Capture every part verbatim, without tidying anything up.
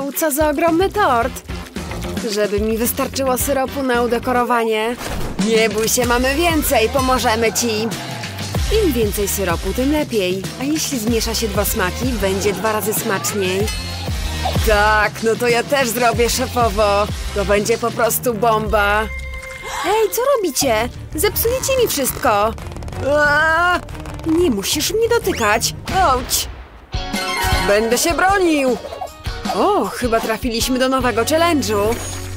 Wow, co za ogromny tort! Żeby mi wystarczyło syropu na udekorowanie. Nie bój się, mamy więcej, pomożemy ci! Im więcej syropu, tym lepiej. A jeśli zmiesza się dwa smaki, będzie dwa razy smaczniej. Tak, no to ja też zrobię, szefowo. To będzie po prostu bomba. Ej, co robicie? Zepsujecie mi wszystko. Aaaa! Nie musisz mnie dotykać. Auć! Będę się bronił. O, chyba trafiliśmy do nowego challenge'u.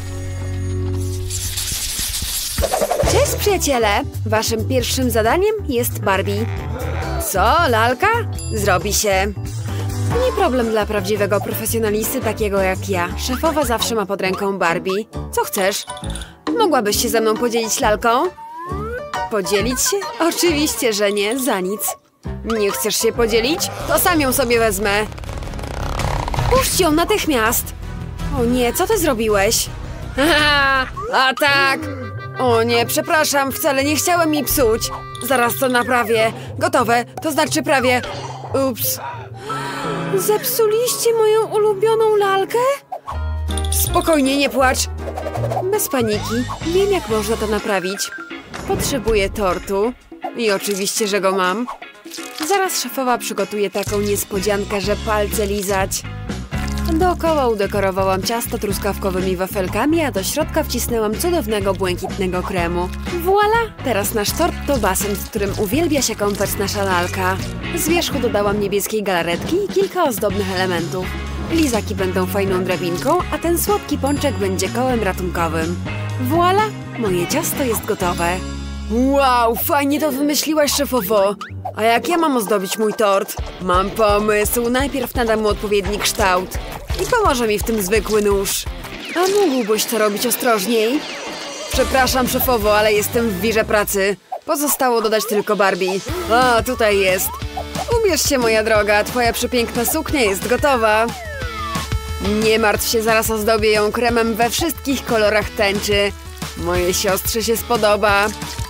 Cześć, przyjaciele! Waszym pierwszym zadaniem jest Barbie. Co, lalka? Zrobi się. Nie problem dla prawdziwego profesjonalisty takiego jak ja. Szefowa zawsze ma pod ręką Barbie. Co chcesz? Mogłabyś się ze mną podzielić lalką? Podzielić się? Oczywiście, że nie. Za nic. Nie chcesz się podzielić? To sam ją sobie wezmę. Puść ją natychmiast. O nie, co ty zrobiłeś? Haha, a tak. O nie, przepraszam, wcale nie chciałem mi psuć. Zaraz to naprawię. Gotowe, to znaczy prawie. Ups. Zepsuliście moją ulubioną lalkę? Spokojnie, nie płacz. Bez paniki. Wiem, jak można to naprawić. Potrzebuję tortu. I oczywiście, że go mam. Zaraz szefowa przygotuje taką niespodziankę, że palce lizać. Dookoła udekorowałam ciasto truskawkowymi wafelkami, a do środka wcisnęłam cudownego błękitnego kremu. Voila! Teraz nasz tort to basen, w którym uwielbia się kąpać nasza lalka. Z wierzchu dodałam niebieskiej galaretki i kilka ozdobnych elementów. Lizaki będą fajną drabinką, a ten słodki pączek będzie kołem ratunkowym. Voila! Moje ciasto jest gotowe. Wow, fajnie to wymyśliłaś, szefowo! A jak ja mam ozdobić mój tort? Mam pomysł. Najpierw nadam mu odpowiedni kształt. I pomoże mi w tym zwykły nóż. A mógłbyś to robić ostrożniej? Przepraszam, szefowo, ale jestem w wirze pracy. Pozostało dodać tylko Barbie. A, tutaj jest. Ubierz się, moja droga. Twoja przepiękna suknia jest gotowa. Nie martw się, zaraz ozdobię ją kremem we wszystkich kolorach tęczy. Mojej siostrze się spodoba.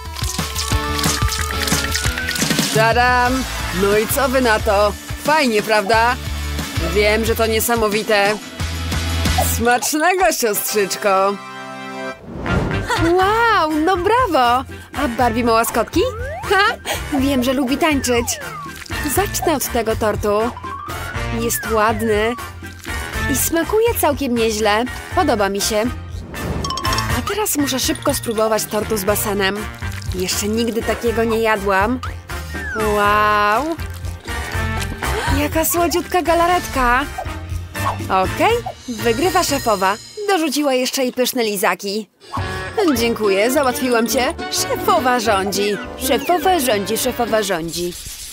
Tadam! No i co wy na to? Fajnie, prawda? Wiem, że to niesamowite. Smacznego, siostrzyczko! Wow, no brawo! A Barbie ma łaskotki? Ha! Wiem, że lubi tańczyć. Zacznę od tego tortu. Jest ładny. I smakuje całkiem nieźle. Podoba mi się. A teraz muszę szybko spróbować tortu z basenem. Jeszcze nigdy takiego nie jadłam. Wow! Jaka słodziutka galaretka! Okej, wygrywa szefowa. Dorzuciła jeszcze i pyszne lizaki. Dziękuję, załatwiłam cię. Szefowa rządzi. Szefowa rządzi, szefowa rządzi.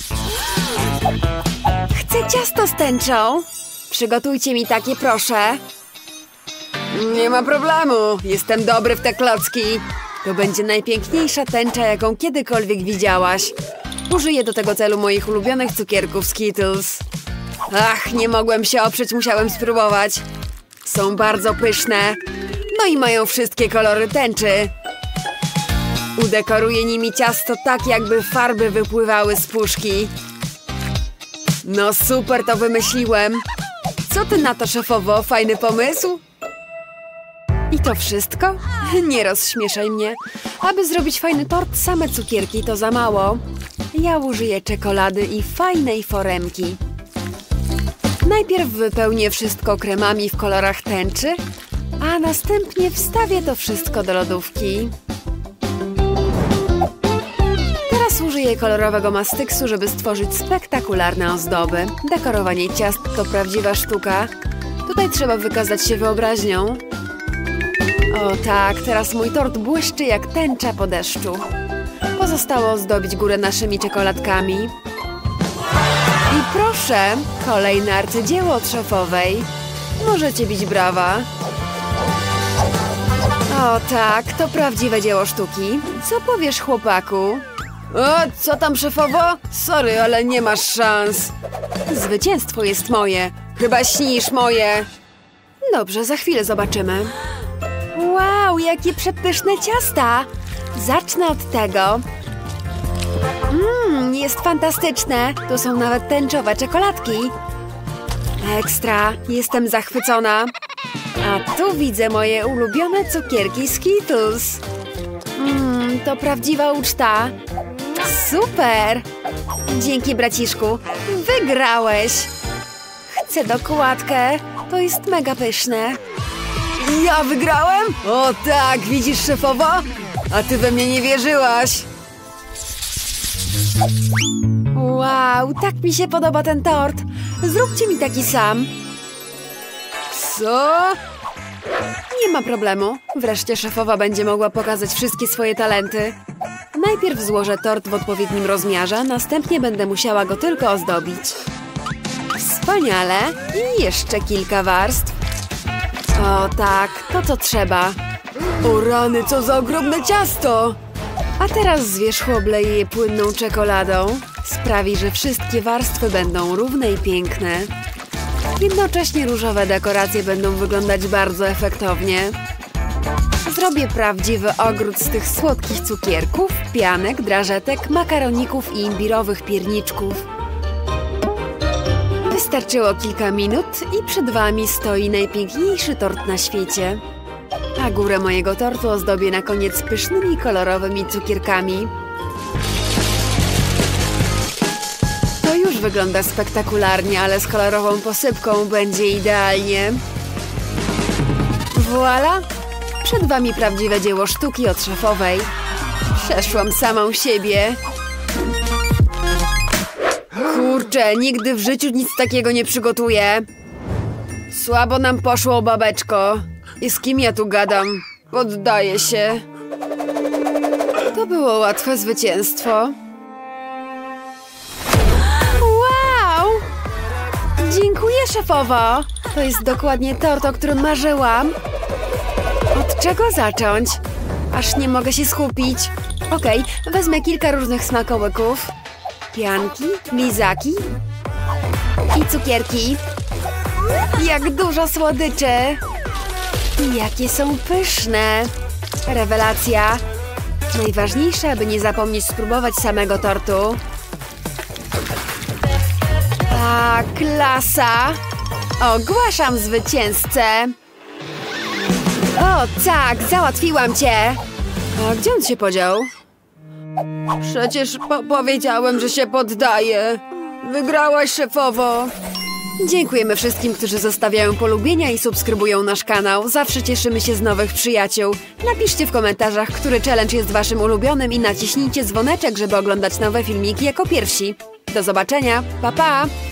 Chcę ciasto z tęczą. Przygotujcie mi takie, proszę. Nie ma problemu. Jestem dobry w te klocki. To będzie najpiękniejsza tęcza, jaką kiedykolwiek widziałaś. Użyję do tego celu moich ulubionych cukierków Skittles. Ach, nie mogłem się oprzeć, musiałem spróbować. Są bardzo pyszne. No i mają wszystkie kolory tęczy. Udekoruję nimi ciasto tak, jakby farby wypływały z puszki. No super, to wymyśliłem. Co ty na to, szefowo? Fajny pomysł? I to wszystko? Nie rozśmieszaj mnie. Aby zrobić fajny tort, same cukierki to za mało. Ja użyję czekolady i fajnej foremki. Najpierw wypełnię wszystko kremami w kolorach tęczy, a następnie wstawię to wszystko do lodówki. Teraz użyję kolorowego mastyksu, żeby stworzyć spektakularne ozdoby. Dekorowanie ciast to prawdziwa sztuka. Tutaj trzeba wykazać się wyobraźnią. O tak, teraz mój tort błyszczy jak tęcza po deszczu. Pozostało ozdobić górę naszymi czekoladkami. I proszę, kolejne arcydzieło od szefowej. Możecie bić brawa. O tak, to prawdziwe dzieło sztuki. Co powiesz, chłopaku? O, co tam, szefowo? Sorry, ale nie masz szans. Zwycięstwo jest moje. Chyba śnisz moje. Dobrze, za chwilę zobaczymy. Wow, jakie przepyszne ciasta! Zacznę od tego. Mmm, jest fantastyczne. Tu są nawet tęczowe czekoladki. Ekstra, jestem zachwycona. A tu widzę moje ulubione cukierki Skittles. Mmm, to prawdziwa uczta. Super! Dzięki, braciszku. Wygrałeś. Chcę dokładkę. To jest mega pyszne. Ja wygrałem? O tak, widzisz, szefowo? A ty we mnie nie wierzyłaś. Wow, tak mi się podoba ten tort. Zróbcie mi taki sam. Co? Nie ma problemu. Wreszcie szefowa będzie mogła pokazać wszystkie swoje talenty. Najpierw złożę tort w odpowiednim rozmiarze, następnie będę musiała go tylko ozdobić. Wspaniale. I jeszcze kilka warstw. O tak, to co trzeba. O rany, co za ogromne ciasto! A teraz z wierzchu obleję je płynną czekoladą. Sprawi, że wszystkie warstwy będą równe i piękne. Jednocześnie różowe dekoracje będą wyglądać bardzo efektownie. Zrobię prawdziwy ogród z tych słodkich cukierków, pianek, drażetek, makaroników i imbirowych pierniczków. Wystarczyło kilka minut i przed wami stoi najpiękniejszy tort na świecie. A górę mojego tortu ozdobię na koniec pysznymi, kolorowymi cukierkami. To już wygląda spektakularnie, ale z kolorową posypką będzie idealnie. Voila! Przed wami prawdziwe dzieło sztuki od szefowej. Przeszłam samą siebie. Kurczę, nigdy w życiu nic takiego nie przygotuję. Słabo nam poszło, babeczko. I z kim ja tu gadam? Poddaję się. To było łatwe zwycięstwo. Wow! Dziękuję, szefowo. To jest dokładnie tort, o którym marzyłam. Od czego zacząć? Aż nie mogę się skupić. Okej, wezmę kilka różnych smakołyków. Pianki, lizaki i cukierki. Jak dużo słodyczy! I jakie są pyszne! Rewelacja! Najważniejsze, aby nie zapomnieć spróbować samego tortu. A, klasa! Ogłaszam zwycięzcę! O, tak, załatwiłam cię! A gdzie on się podział? Przecież po powiedziałem, że się poddaję. Wygrałaś, szefowo. Dziękujemy wszystkim, którzy zostawiają polubienia i subskrybują nasz kanał. Zawsze cieszymy się z nowych przyjaciół. Napiszcie w komentarzach, który challenge jest waszym ulubionym i naciśnijcie dzwoneczek, żeby oglądać nowe filmiki jako pierwsi. Do zobaczenia. Pa, pa!